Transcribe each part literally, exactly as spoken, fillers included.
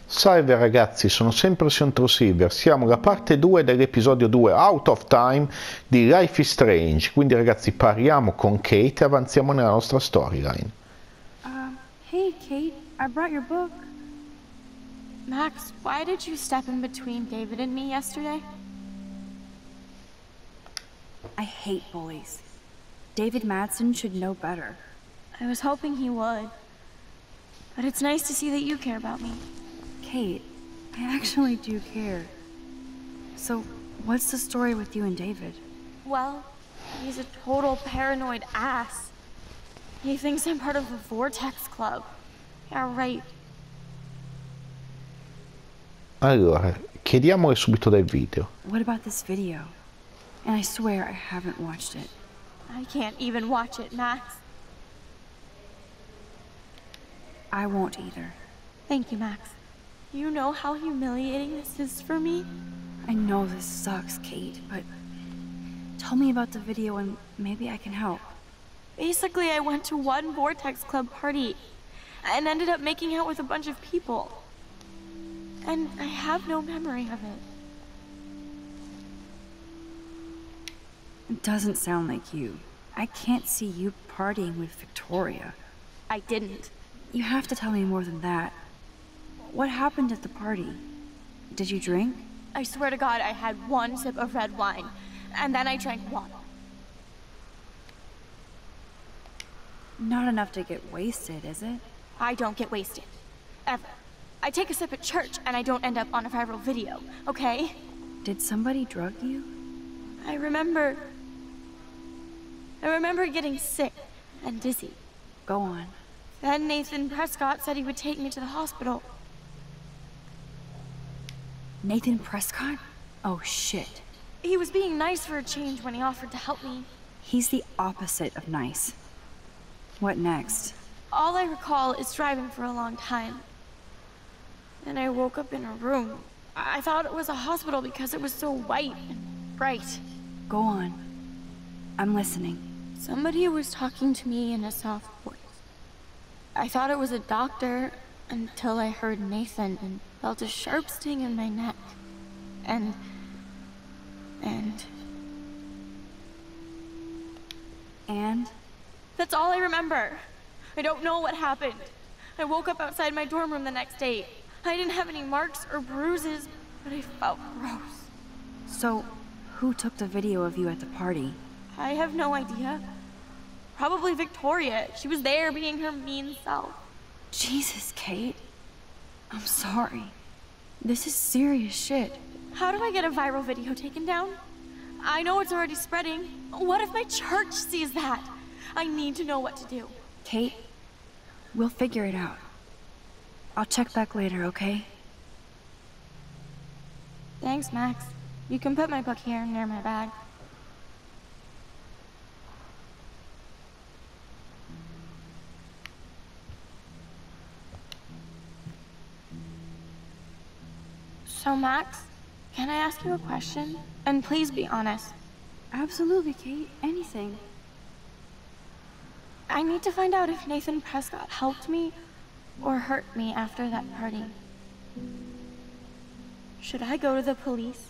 Salve ragazzi, sono sempre Sion Silver, siamo alla parte due dell'episodio due Out of Time di Life is Strange, quindi ragazzi parliamo con Kate e avanziamo nella nostra storyline. Uh, hey Kate, I brought your book. Max, why did you step in between David and me yesterday? I hate bullies. David Madsen should know better. I was hoping he would. But it's nice to see that you care about me. Kate, I actually do care. So, what's the story with you and David? Well, he's a total paranoid ass. He thinks I'm part of the Vortex Club. Yeah, right. Allora, chiediamole subito del video. What about this video? And I swear I haven't watched it. I can't even watch it, Max. I won't either. Thank you, Max. You know how humiliating this is for me? I know this sucks, Kate, but tell me about the video and maybe I can help. Basically, I went to one Vortex Club party and ended up making out with a bunch of people. And I have no memory of it. It doesn't sound like you. I can't see you partying with Victoria. I didn't. You have to tell me more than that. What happened at the party? Did you drink? I swear to God, I had one sip of red wine, and then I drank water. Not enough to get wasted, is it? I don't get wasted. Ever. I take a sip at church, and I don't end up on a viral video, okay? Did somebody drug you? I remember... I remember getting sick and dizzy. Go on. Then Nathan Prescott said he would take me to the hospital. Nathan Prescott? Oh shit. He was being nice for a change when he offered to help me. He's the opposite of nice. What next? All I recall is driving for a long time. Then I woke up in a room. I thought it was a hospital because it was so white and bright. Go on. I'm listening. Somebody was talking to me in a soft voice. I thought it was a doctor until I heard Nathan and felt a sharp sting in my neck. And... and... And? That's all I remember. I don't know what happened. I woke up outside my dorm room the next day. I didn't have any marks or bruises, but I felt gross. So, who took the video of you at the party? I have no idea. Probably Victoria. She was there being her mean self. Jesus, Kate. I'm sorry. This is serious shit. How do I get a viral video taken down? I know it's already spreading. What if my church sees that? I need to know what to do. Kate, we'll figure it out. I'll check back later, okay? Thanks, Max. You can put my book here near my bag. So, Max, can I ask you a question? And please be honest. Absolutely, Kate. Anything. I need to find out if Nathan Prescott helped me or hurt me after that party. Should I go to the police?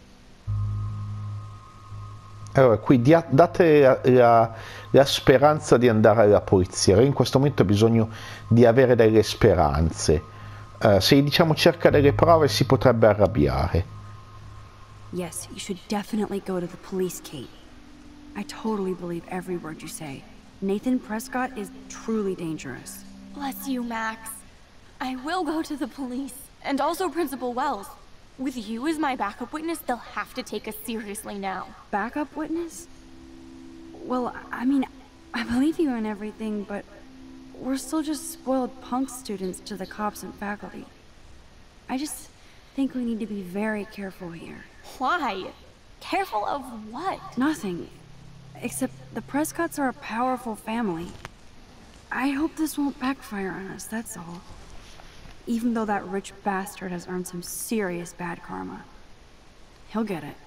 Allora, qui dia- date la, la, la speranza di andare alla polizia. In questo momento ho bisogno di avere delle speranze. Uh, se gli diciamo cerca delle prove si potrebbe arrabbiare. Yes, you should definitely go to the police, Kate. I totally believe every word you say. Nathan Prescott is truly dangerous. Bless you, Max. I will go to the police. And also Principal Wells. With you as my backup witness, they'll have to take us seriously now. Backup witness? Well, I mean, I believe you in everything, but we're still just spoiled punk students to the cops and faculty. I just think we need to be very careful here. Why? Careful of what? Nothing. Except the Prescotts are a powerful family. I hope this won't backfire on us, that's all. Even though that rich bastard has earned some serious bad karma. He'll get it.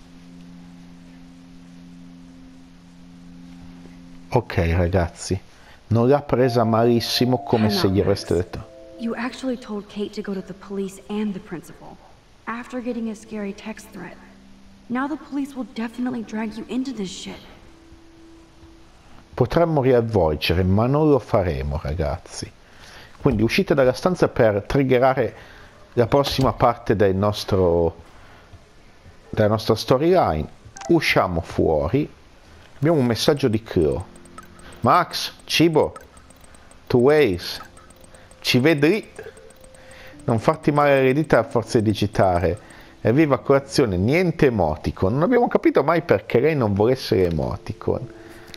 Ok ragazzi, non l'ha presa malissimo, come se gli aveste detto. You actually told Kate to go to the police and the principal after getting a scary text threat. Now the police will definitely drag you into this shit. Potremmo riavvolgere, ma non lo faremo, ragazzi. Quindi uscite dalla stanza per triggerare la prossima parte del nostro della nostra storyline. Usciamo fuori. Abbiamo un messaggio di Chloe. Max, cibo, two ways. Ci vedi? Non farti male le dita a forza di digitare. Evviva colazione, niente emoticon. Non abbiamo capito mai perché lei non volesse le emoticon.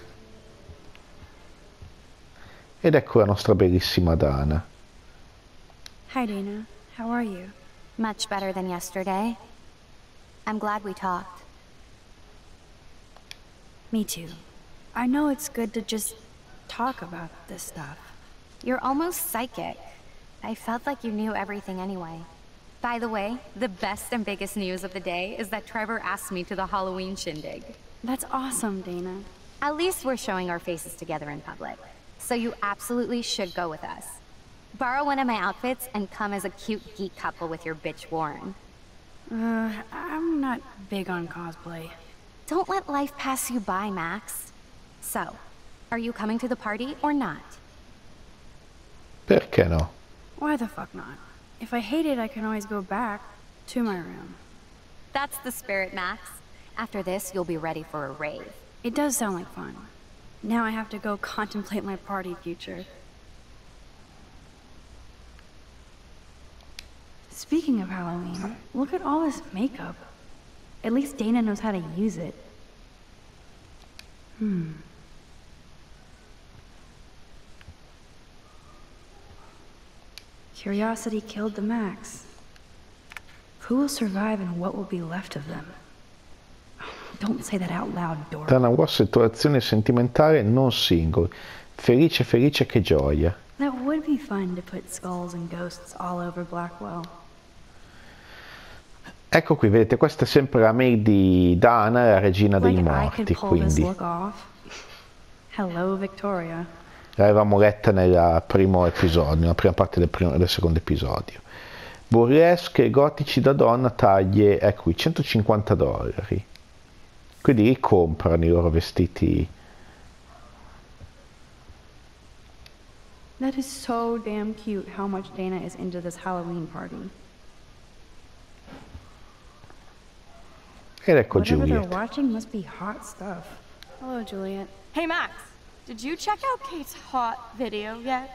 Ed ecco la nostra bellissima Dana. Hi Dana, how are you? Much better than yesterday. I'm glad we talked. Me too. I know it's good to just talk about this stuff. You're almost psychic. I felt like you knew everything anyway. By the way, the best and biggest news of the day is that Trevor asked me to the Halloween shindig. That's awesome, Dana. At least we're showing our faces together in public. So you absolutely should go with us. Borrow one of my outfits and come as a cute geek couple with your bitch Warren. Uh, I'm not big on cosplay. Don't let life pass you by, Max. So, are you coming to the party or not? Perché no? Why the fuck not? If I hate it, I can always go back to my room. That's the spirit, Max. After this, you'll be ready for a rave. It does sound like fun. Now I have to go contemplate my party future. Speaking of Halloween, look at all this makeup. At least Dana knows how to use it. Hmm. Curiosity killed the Max. Who will survive and what will be left of them? Don't say that out loud, Dora. Da una vostra situazione sentimentale non single. Felice, felice, che gioia. That would be fun to put skulls and ghosts all over Blackwell. Ecco qui, vedete, questa è sempre la mail di Dana, la regina dei morti, quindi Hello, Victoria. l'avevamo letta nel primo episodio, nella prima parte del, primo, del secondo episodio. Burlesque e gotici da donna, taglie, ecco qui, centocinquanta dollari. Quindi li comprano i loro vestiti. That is so damn cute how much Dana is into this Halloween party. Ed ecco Whatever Juliet. they're watching must be hot stuff. Hello, Juliet. Hey Max, did you check out Kate's hot video yet?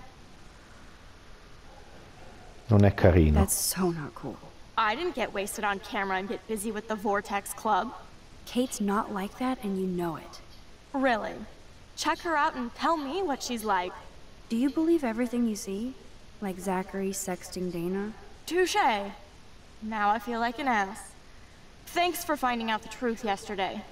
Non è carino. That's so not cool. I didn't get wasted on camera and get busy with the Vortex Club. Kate's not like that and you know it. Really? Check her out and tell me what she's like. Do you believe everything you see? Like Zachary sexting Dana? Touché. Now I feel like an ass. Thanks for finding out the truth yesterday.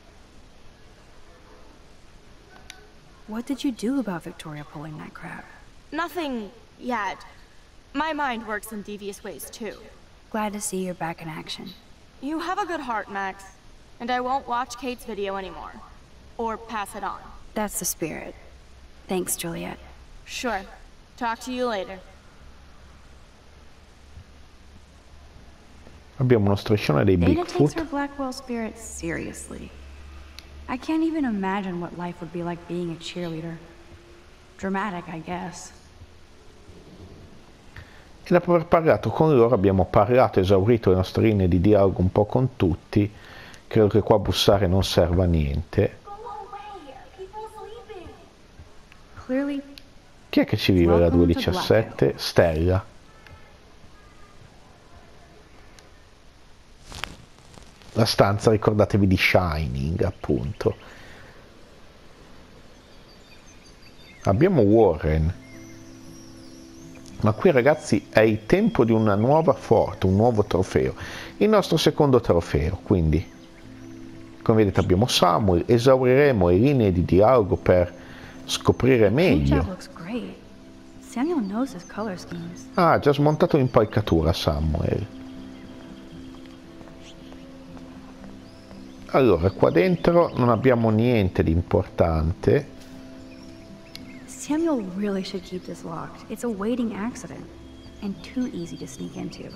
What did you do about Victoria pulling that crap? Nothing yet. My mind works in devious ways too. Glad to see you're back in action. You have a good heart, Max. And I won't watch Kate's video anymore. Or pass it on. That's the spirit. Thanks, Juliet. Sure. Talk to you later. Abbiamo uno striscione dei Dana takes Bigfoot. her Blackwell spirit seriously. I can't even imagine what life would be like being a cheerleader. Dramatic, I guess. E dopo aver parlato con loro abbiamo parlato, esaurito le nostre linee di dialogo un po' con tutti. Credo che qua bussare non serva a niente. Clearly, Chi è che ci vive la due diciassette? Stella. La stanza, ricordatevi di Shining, appunto. Abbiamo Warren. Ma qui, ragazzi, è il tempo di una nuova forte, un nuovo trofeo. Il nostro secondo trofeo, quindi, come vedete, abbiamo Samuel. Esauriremo le linee di dialogo per scoprire meglio. Samuel knows his color schemes. Ah, ha già smontato l'impalcatura Samuel. Allora, qua dentro non abbiamo niente di importante. Samuel really should keep this locked. It's a waiting accident, and too easy to sneak into.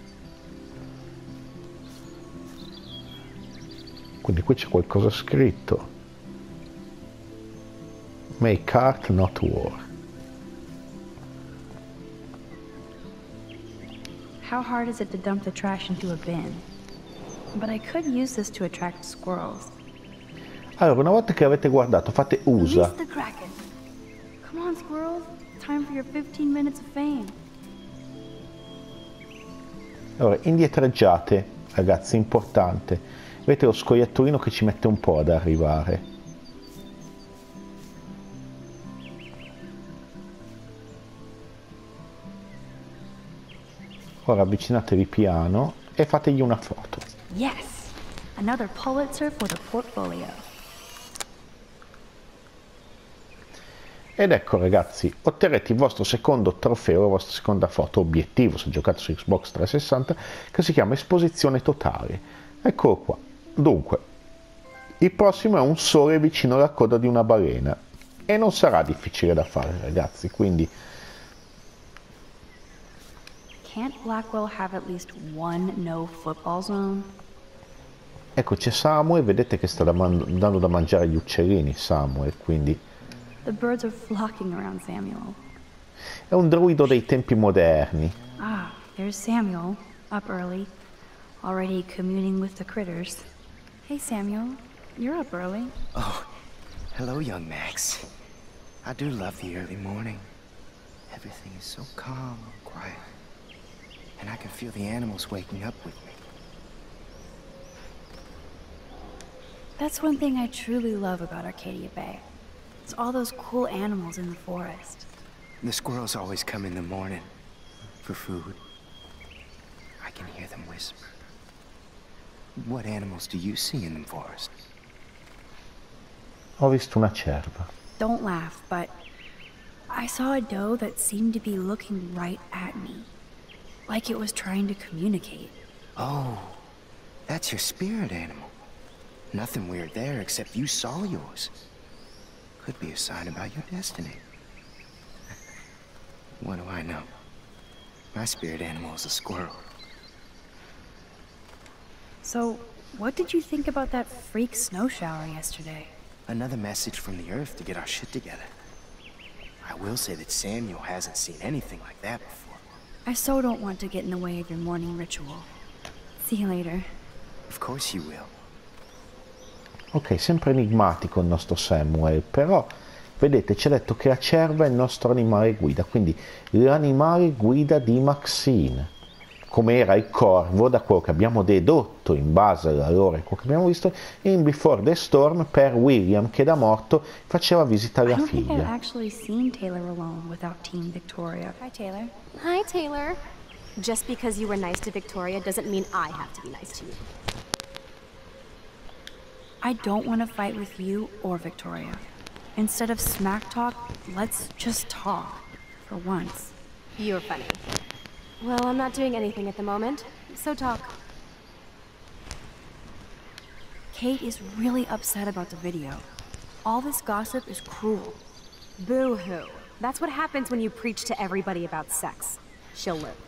Quindi qui c'è qualcosa scritto. Make art, not war. How hard is it to dump the trash into a bin? But I could use this to attract squirrels. Allora, una volta che avete guardato, fate usa. Release the Kraken. Come on, squirrels. Time for your fifteen minutes of fame. Allora, indietreggiate, ragazzi, importante. Vedete lo scoiattolino che ci mette un po' ad arrivare. Ora avvicinatevi piano e fategli una foto. Yes! Another Pulitzer for the portfolio. Ed ecco ragazzi, otterrete il vostro secondo trofeo, la vostra seconda foto, obiettivo se giocate su Xbox trecentosessanta, che si chiama esposizione totale. Eccolo qua. Dunque, il prossimo è un sole vicino alla coda di una balena. E non sarà difficile da fare ragazzi, quindi... Can't Blackwell have at least one no football zone? Ecco, c'è Samuel, vedete che sta da man- dando da mangiare agli uccellini, Samuel, quindi... The birds are flocking around Samuel. È un druido dei tempi moderni. Ah, there's Samuel, up early, already communing with the critters. Hey Samuel, you're up early. Oh, hello young Max. I do love the early morning. Everything is so calm and quiet. And I can feel the animals waking up with me. That's one thing I truly love about Arcadia Bay. It's all those cool animals in the forest. The squirrels always come in the morning for food. I can hear them whisper. What animals do you see in the forest? Ho visto una cerva. Don't laugh, but I saw a doe that seemed to be looking right at me. Like it was trying to communicate. Oh, that's your spirit animal. Nothing weird there except you saw yours. Could be a sign about your destiny. What do I know? My spirit animal is a squirrel. So, what did you think about that freak snow shower yesterday? Another message from the Earth to get our shit together. I will say that Samuel hasn't seen anything like that before. I so don't want to get in the way of your morning ritual. See you later. Of course you will. Ok, sempre enigmatico il nostro Samuel, però vedete ci ha detto che la cerva è il nostro animale guida, quindi l'animale guida di Maxine, come era il corvo da quello che abbiamo dedotto in base alla lore, quello che abbiamo visto in Before the Storm per William, che da morto faceva visita alla I don't think I've figlia. actually seen Taylor alone without Team Victoria. Hi, Taylor. Hi, Taylor. Just because you were nice to Victoria doesn't mean I have to be nice to you. I don't want to fight with you or Victoria. Instead of smack talk, let's just talk. For once. You're funny. Well, I'm not doing anything at the moment, so talk. Kate is really upset about the video. All this gossip is cruel. Boo-hoo. That's what happens when you preach to everybody about sex. She'll live.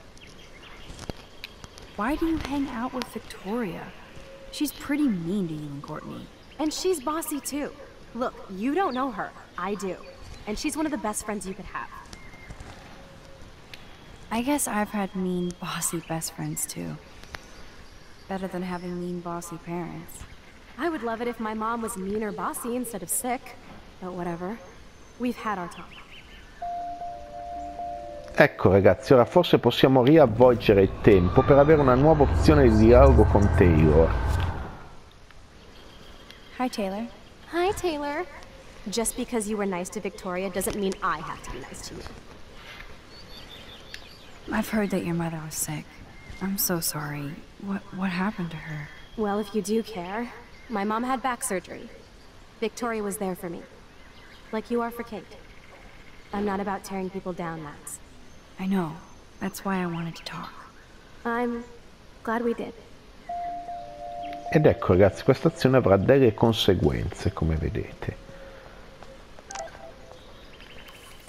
Why do you hang out with Victoria? She's pretty mean to you and Courtney. And she's bossy too. Look, you don't know her. I do. And she's one of the best friends you could have. I guess I've had mean, bossy best friends too. Better than having mean, bossy parents. I would love it if my mom was mean or bossy instead of sick. But whatever. We've had our talk. Ecco ragazzi, ora forse possiamo riavvolgere il tempo per avere una nuova opzione di dialogo con Taylor. Hi, Taylor. Hi, Taylor. Just because you were nice to Victoria doesn't mean I have to be nice to you. I've heard that your mother was sick. I'm so sorry. What what happened to her? Well, if you do care, my mom had back surgery. Victoria was there for me. Like you are for Kate. I'm not about tearing people down, Max. I know. That's why I wanted to talk. I'm glad we did. Ed ecco ragazzi, questa azione avrà delle conseguenze, come vedete.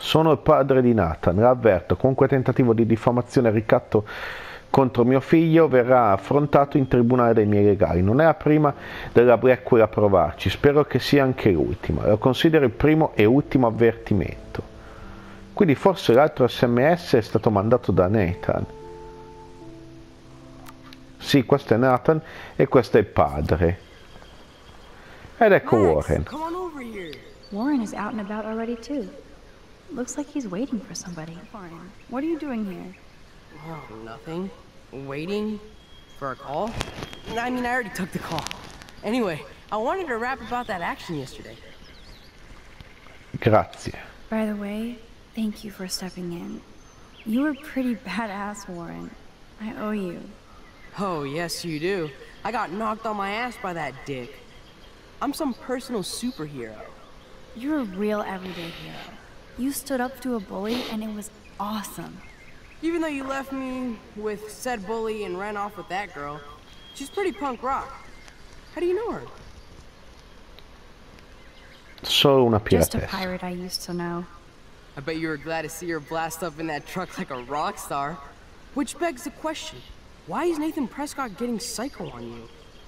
Sono il padre di Nathan, l'avverto, qualunque tentativo di diffamazione e ricatto contro mio figlio verrà affrontato in tribunale dei miei legali. Non è la prima della Blackwell a provarci, spero che sia anche l'ultima. Lo considero il primo e ultimo avvertimento. Quindi forse l'altro sms è stato mandato da Nathan. Sì, questo è Nathan e questo è il padre. Ed ecco Warren. Warren is out and about already too. Looks like he's waiting for somebody. Warren, what are you doing here? Oh, nothing. Waiting for a call? I mean, I already took the call. Anyway, I wanted to rap about that action yesterday. Grazie. By the way, thank you for stepping in. You were pretty badass, Warren. I owe you. Oh, yes, you do. I got knocked on my ass by that dick. I'm some personal superhero. You're a real everyday hero. You stood up to a bully and it was awesome. Even though you left me with said bully and ran off with that girl, she's pretty punk rock. How do you know her? Solo una Just a piratessa. pirate I used to know. I bet you were glad to see her blast up in that truck like a rock star. Which begs the question, why is Nathan Prescott getting psycho on you?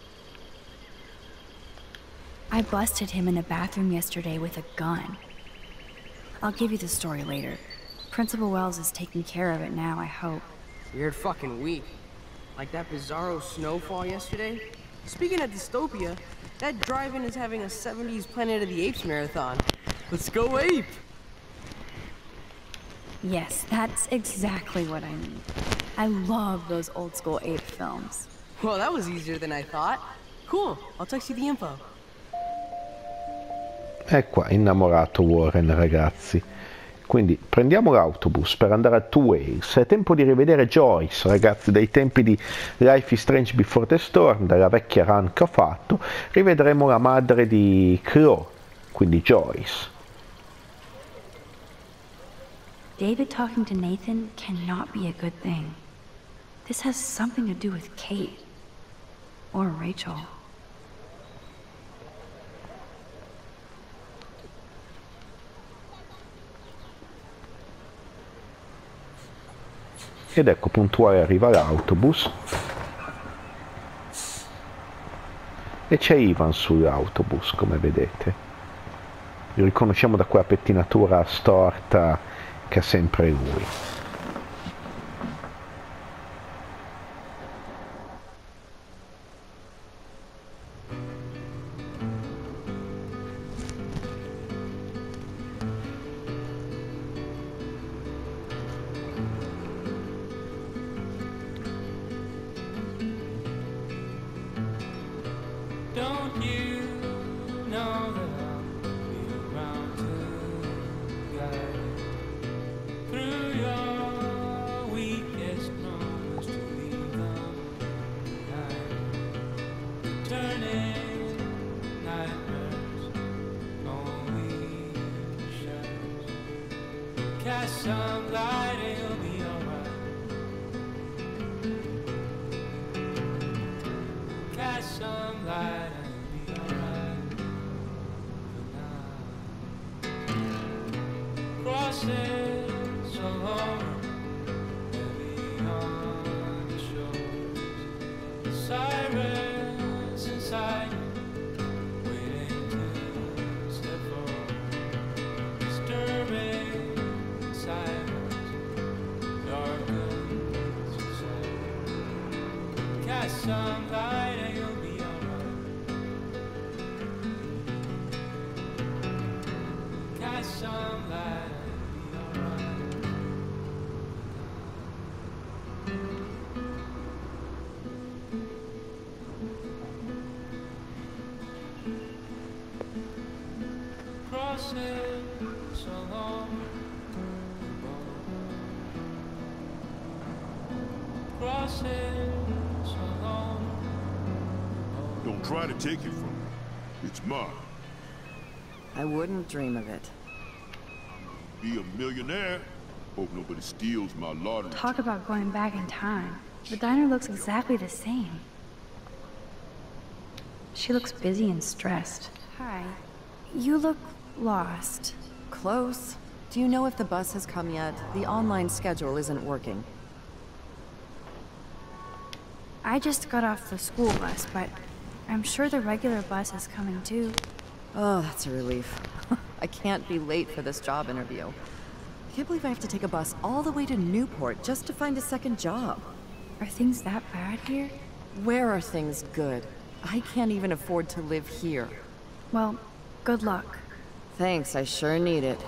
I busted him in a bathroom yesterday with a gun. I'll give you the story later. Principal Wells is taking care of it now, I hope. Weird fucking week. Like that bizarro snowfall yesterday. Speaking of dystopia, that drive-in is having a seventies Planet of the Apes marathon. Let's go ape! Yes, that's exactly what I mean. I love those old school ape films. Well, that was easier than I thought. Cool, I'll text you the info. È qua, innamorato Warren, ragazzi. Quindi prendiamo l'autobus per andare a Two Wales. È tempo di rivedere Joyce, ragazzi, dai tempi di Life is Strange Before the Storm, dalla vecchia run che ho fatto. Rivedremo la madre di Chloe, quindi Joyce. David talking to Nathan cannot be a good thing. This has something to do with Kate. Or Rachel. Ed ecco, puntuale arriva l'autobus. E c'è Ivan sull'autobus, come vedete. Lo riconosciamo da quella pettinatura storta che ha sempre lui. Don't you know that I'll be around to guide you through your weakest moments to leave them behind, turning nightmares only shadows. Cast some light and you'll be alright. Cast some light. Crosses along, heavy on the shores. Sirens inside, waiting to step forward. Disturbing silence, darkens inside. Cast some light and you'll be alright. Cast some light. Don't try to take it from me. It's mine. I wouldn't dream of it. Be a millionaire. Hope nobody steals my lottery. Talk about going back in time. The diner looks exactly the same. She looks busy and stressed. Hi. You look lost. Close. Do you know if the bus has come yet? The online schedule isn't working. I just got off the school bus, but I'm sure the regular bus is coming too. Oh, that's a relief. I can't be late for this job interview. I can't believe I have to take a bus all the way to Newport just to find a second job. Are things that bad here? Where are things good? I can't even afford to live here. Well, good luck. Thanks, I sure need it.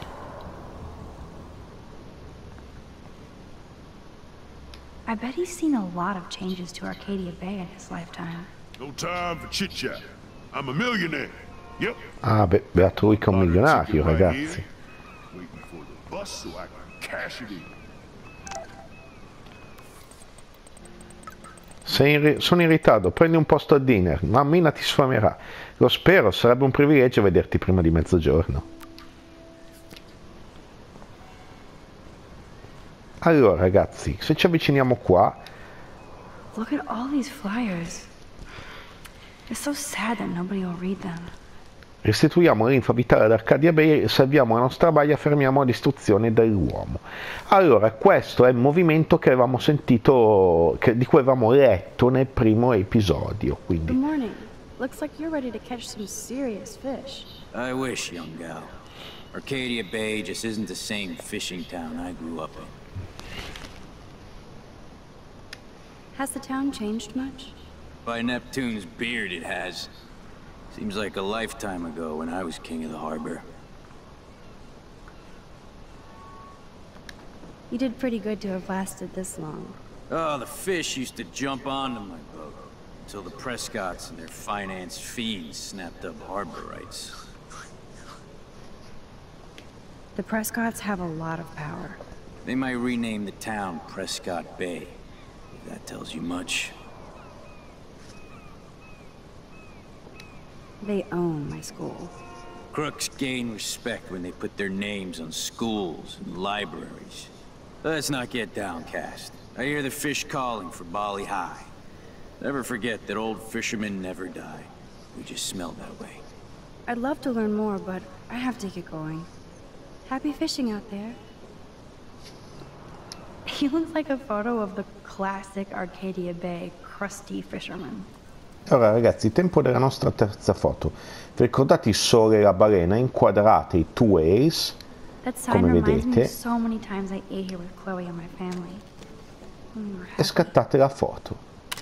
I bet he's seen a lot of changes to Arcadia Bay in his lifetime. No time for chit-chat. I'm a millionaire. Yep. Ah, beh, beato lui che è un milionario, ragazzi. Waiting for the bus so I can cash it in. Sei in ri- sono in ritardo, prendi un posto a dinner, mammina ti sfamerà. Lo spero, sarebbe un privilegio vederti prima di mezzogiorno. Allora ragazzi, se ci avviciniamo qua... Look at all these flyers. It's so sad that nobody will read them. Restituiamo l'infa vitale ad Arcadia Bay, salviamo la nostra baia, fermiamo la distruzione dell'uomo. Allora, questo è il movimento che avevamo sentito, che, di cui avevamo letto nel primo episodio. Quindi. Good morning. Looks like you're ready to catch some serious fish. I wish, young gal. Arcadia Bay just isn't the same fishing town I grew up in. Has the town changed much? By Neptune's beard, it has. Seems like a lifetime ago when I was king of the harbor. You did pretty good to have lasted this long. Oh, the fish used to jump onto my boat until the Prescotts and their finance fiends snapped up harbor rights. The Prescotts have a lot of power. They might rename the town Prescott Bay, if that tells you much. They own my school. Crooks gain respect when they put their names on schools and libraries. Let's not get downcast. I hear the fish calling for Bali High. Never forget that old fishermen never die. We just smell that way. I'd love to learn more, but I have to get going. Happy fishing out there. He looks like a photo of the classic Arcadia Bay crusty fisherman. Allora ragazzi, tempo della nostra terza foto. Vi ricordate il sole e la balena inquadrate, i two whales, come vedete, so many times I ate here with Chloe and my family. e scattate la foto.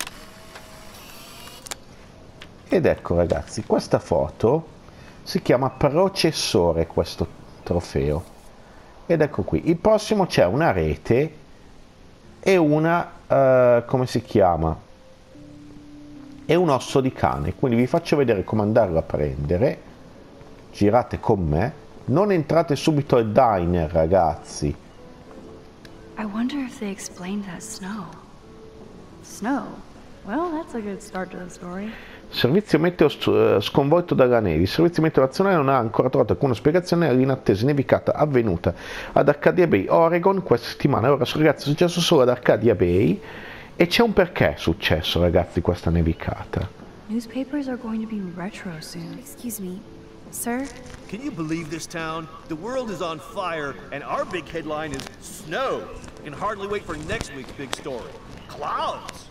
Ed ecco ragazzi, questa foto si chiama processore, questo trofeo. Ed ecco qui, il prossimo c'è una rete e una, uh, come si chiama? È un osso di cane, quindi vi faccio vedere come andarlo a prendere. Girate con me, non entrate subito al diner ragazzi. I wonder if they explained that snow. Snow? Well, that's a good start to the story. Servizio meteo sconvolto dalla neve. Il servizio meteo nazionale non ha ancora trovato alcuna spiegazione all'inattesa nevicata avvenuta ad Arcadia Bay, Oregon questa settimana. Ora ragazzi, è successo solo ad Arcadia Bay. E c'è un perché è successo, ragazzi, questa nevicata. Newspapers are going to be retro soon. Excuse me, sir? Can you believe this town? The world is on fire, and our big headline is snow. I can hardly wait for next week's big story. Clouds!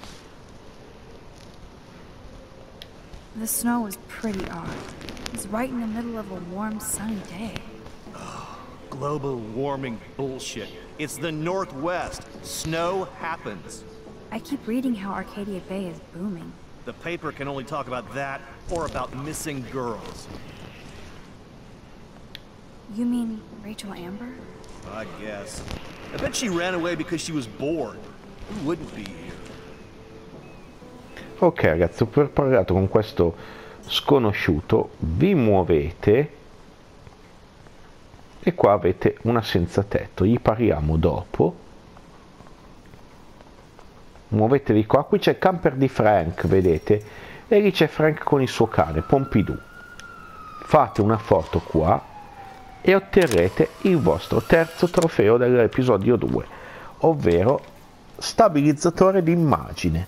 The snow was pretty odd. It's right in the middle of a warm, sunny day. Oh, global warming bullshit. It's the Northwest. Snow happens. I keep reading how Arcadia Bay is booming. The paper can only talk about that or about missing girls. You mean Rachel Amber? I guess. I bet she ran away because she was bored. Who wouldn't be here? Ok ragazzi, ho parlato con questo sconosciuto, vi muovete e qua avete una senza tetto, gli pariamo dopo. Muovetevi qua, qui c'è il camper di Frank, vedete? E lì c'è Frank con il suo cane, Pompidou. Fate una foto qua e otterrete il vostro terzo trofeo dell'episodio due, ovvero stabilizzatore d'immagine.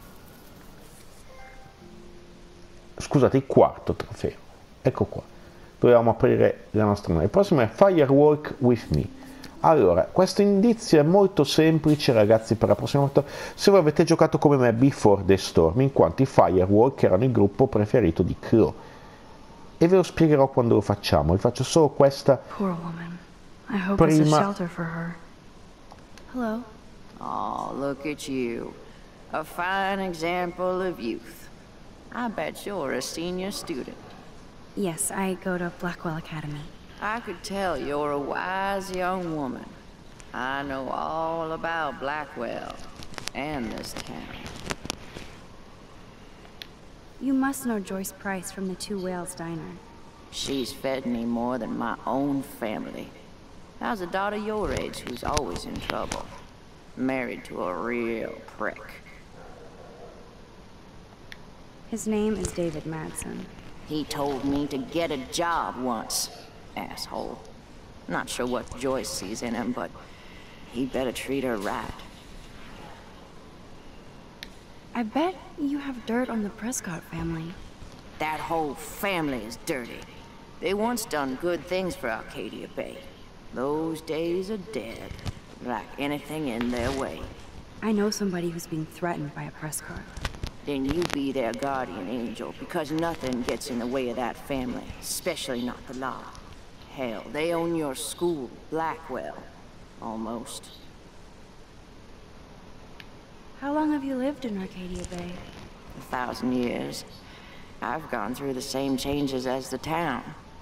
Scusate, il quarto trofeo. Ecco qua. Dovevamo aprire la nostra mano. Il prossimo è Firework with Me. Allora, questo indizio è molto semplice, ragazzi, per la prossima volta, se voi avete giocato come me Before the Storm, in quanto i Firewalk erano il gruppo preferito di Crow. E ve lo spiegherò quando lo facciamo, vi faccio solo questa Poor woman. I hope it's a prima. shelter for her. Hello. Oh, look at you. A fine example of youth. I bet you're a senior student. Yes, I go to Blackwell Academy. I could tell you're a wise young woman. I know all about Blackwell and this town. You must know Joyce Price from the Two Whales Diner. She's fed me more than my own family. How's a daughter your age who's always in trouble? Married to a real prick. His name is David Madsen. He told me to get a job once. Asshole. Not sure what Joyce sees in him, but he better treat her right. I bet you have dirt on the Prescott family. That whole family is dirty. They once done good things for Arcadia Bay. Those days are dead, like anything in their way. I know somebody who's being threatened by a Prescott. Then you be their guardian angel, because nothing gets in the way of that family, especially not the law. Hell, they own your school, Blackwell. Almost. How long have you lived in Arcadia Bay? A thousand years. I've gone through the same changes as the town.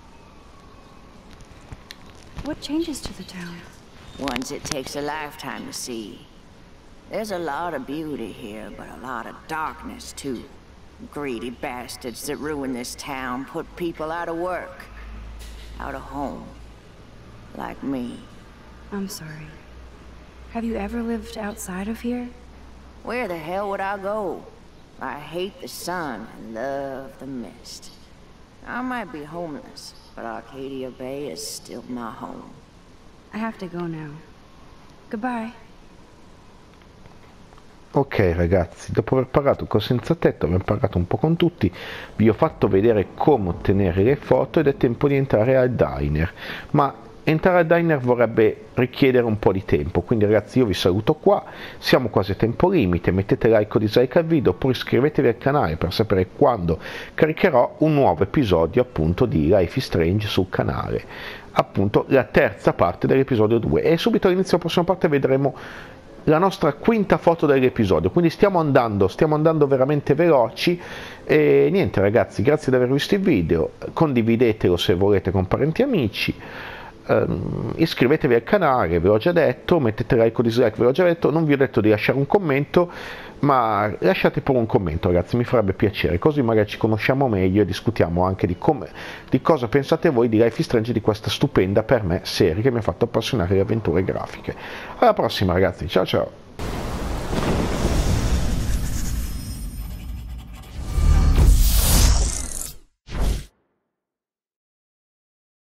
What changes to the town? Ones it takes a lifetime to see. There's a lot of beauty here, but a lot of darkness, too. Greedy bastards that ruin this town, put people out of work. Out of home. Like me. I'm sorry. Have you ever lived outside of here? Where the hell would I go? I hate the sun and love the mist. I might be homeless, but Arcadia Bay is still my home. I have to go now. Goodbye. Ok ragazzi, dopo aver parlato con Senza Tetto, abbiamo parlato un po' con tutti, vi ho fatto vedere come ottenere le foto ed è tempo di entrare al diner, ma entrare al diner vorrebbe richiedere un po' di tempo, quindi ragazzi io vi saluto qua, siamo quasi a tempo limite, mettete like o dislike al video, oppure iscrivetevi al canale per sapere quando caricherò un nuovo episodio appunto di Life is Strange sul canale, appunto la terza parte dell'episodio due, e subito all'inizio della prossima parte vedremo la nostra quinta foto dell'episodio, quindi stiamo andando, stiamo andando veramente veloci e niente ragazzi, grazie di aver visto il video, condividetelo se volete con parenti e amici, um, iscrivetevi al canale, ve l'ho già detto, mettete like o dislike, ve l'ho già detto, non vi ho detto di lasciare un commento, ma lasciate pure un commento ragazzi, mi farebbe piacere, così magari ci conosciamo meglio e discutiamo anche di, come, di cosa pensate voi di Life is Strange, di questa stupenda per me serie che mi ha fatto appassionare le avventure grafiche. Alla prossima ragazzi, ciao ciao!